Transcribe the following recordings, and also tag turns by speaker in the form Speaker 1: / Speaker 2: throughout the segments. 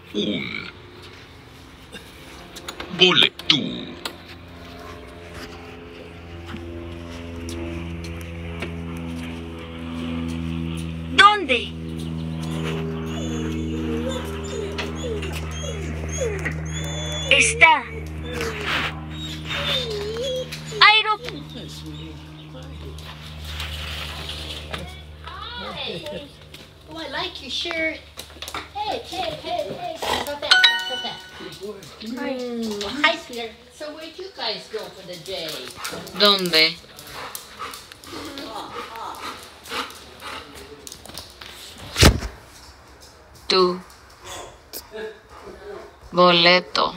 Speaker 1: Un boleto.
Speaker 2: ¿Dónde? Está.
Speaker 3: Hey. Oh, I like your shirt. Hey. Stop that. Hi, sweetheart. So where'd you guys go for the day?
Speaker 4: ¿Dónde? Tu boleto.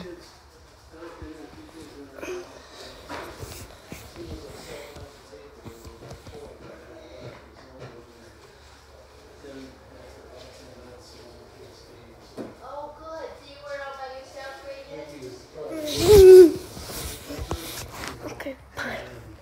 Speaker 3: Oh, good. So you were all by yourself, Bridget?
Speaker 5: Okay, fine.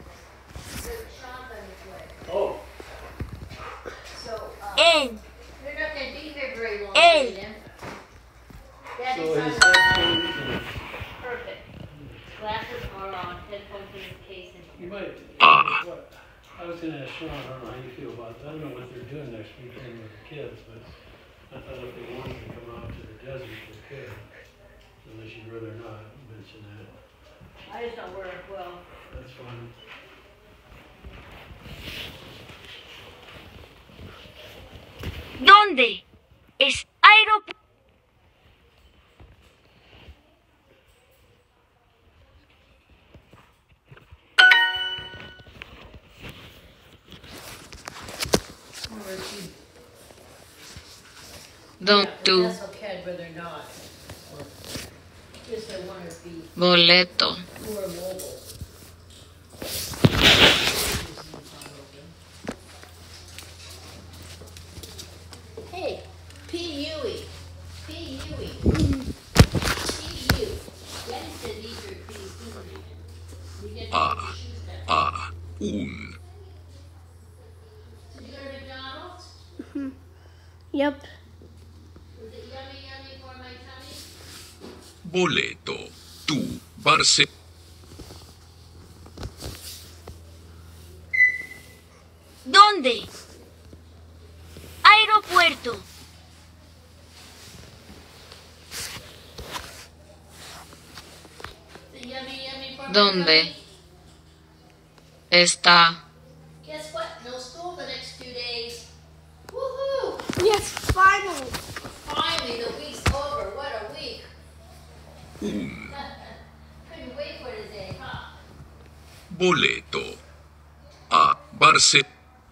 Speaker 3: Oh. So,
Speaker 2: En.
Speaker 3: you're not going to be here very long,
Speaker 2: Hey.
Speaker 3: Bridget. Daddy's on. Perfect. Glasses are on. Headphones in his case.
Speaker 6: You might. What? I was going to ask Sean, I don't know how you feel about that. I don't know what they're doing next weekend with the kids, but I thought if they wanted to come out to the desert, they could. Unless you'd rather not mention that.
Speaker 3: I just don't wear it well.
Speaker 6: That's fine.
Speaker 2: ¿Dónde? Es aeropuerto.
Speaker 4: Tu
Speaker 3: That's okay, I'd rather not. Just I want to be
Speaker 4: boleto.
Speaker 3: more mobile. Hey, P-U-E. P-U-E. P-U. Daddy said these are P-U-E. We get to choose that.
Speaker 1: Un
Speaker 3: Did you go to McDonald's?
Speaker 5: Yep.
Speaker 3: Was it yummy for my tummy?
Speaker 1: boleto. Tu Barce.
Speaker 2: ¿Dónde? Aeropuerto.
Speaker 3: Is it yummy for my
Speaker 4: ¿Dónde
Speaker 3: tummy?
Speaker 4: está?
Speaker 3: Guess what? No school the next 2 days. Woohoo!
Speaker 5: Yes, finally.
Speaker 3: Finally, the week's over. What a week.
Speaker 1: Un
Speaker 3: Couldn't wait for today, huh?
Speaker 1: boleto. A Barce.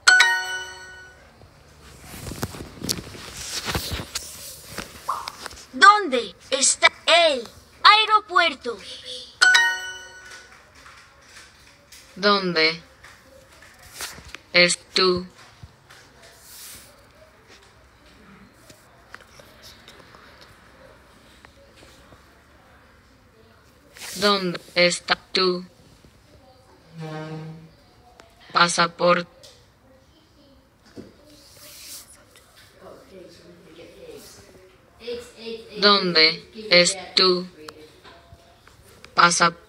Speaker 2: ¿Dónde está el aeropuerto?
Speaker 4: ¿Dónde es tu ¿Dónde está tu pasaporte?
Speaker 3: Oh, eggs. We're going to get eggs. Eggs.
Speaker 4: ¿Dónde
Speaker 3: Give your
Speaker 4: es
Speaker 3: dad
Speaker 4: tu
Speaker 3: eggs, Rita.
Speaker 4: pasaporte?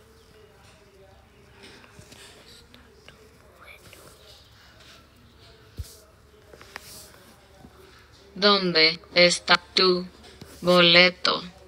Speaker 4: ¿Dónde está tu boleto?